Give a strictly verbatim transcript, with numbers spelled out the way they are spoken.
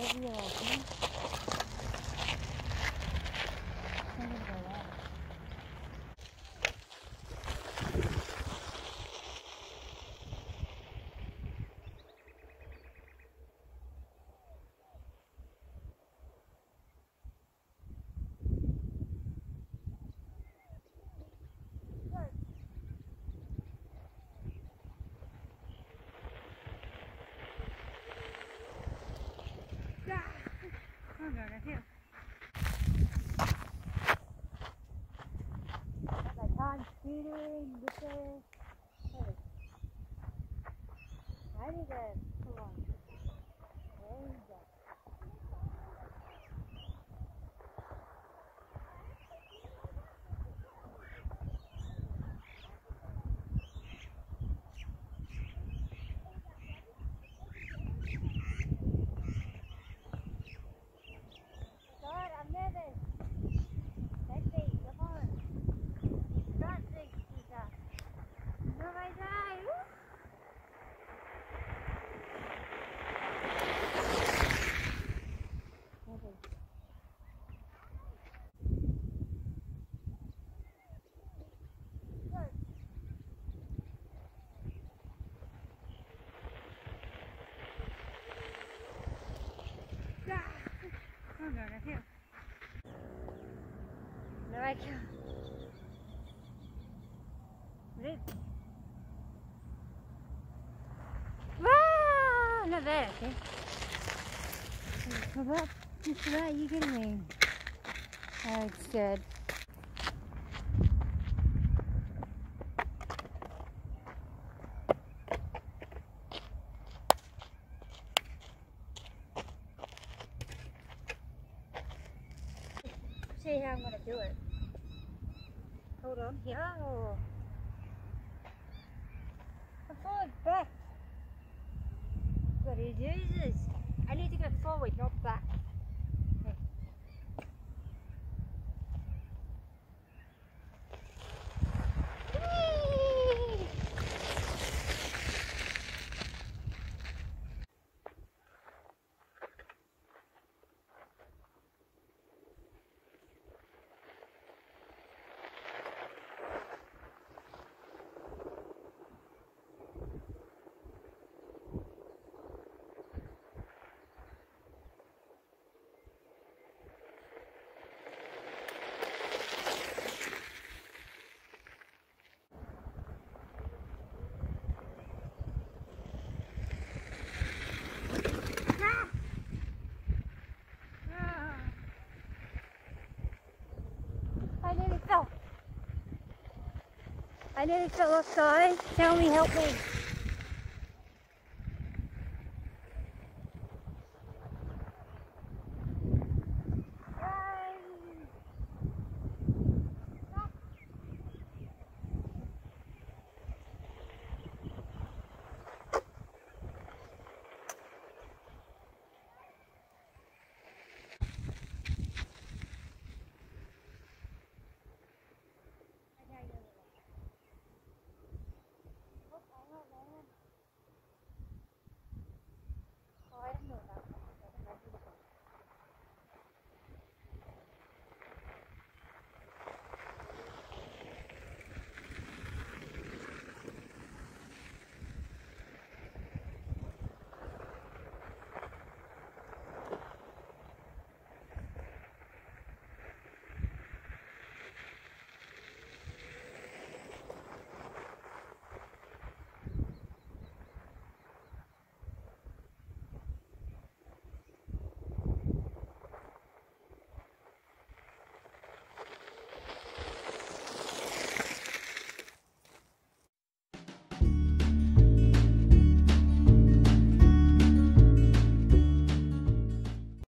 wherever you're open. I'm gonna go there. Oh no, not here. Like on speeding, this is. Hey. I need to. Come on. There you go. Oh no, not here. No, I can't. Rip. Ah, not there, okay. Come up. Just about you getting me. Oh, it's dead. See how I'm going to do it. Hold on here. Oh. I forward back. What it is, I need to go forward, not back. Okay. I nearly fell. I nearly fell off, guys. Tell me, help me.